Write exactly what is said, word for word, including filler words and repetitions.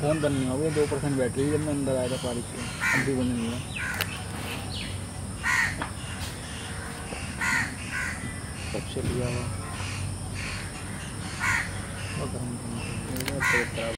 Phone बंद नहीं हो गया, दो परसेंट बैटरी जब मैं अंदर आया था पार्क से, अब भी बंद नहीं हुआ। कब से लिया हुआ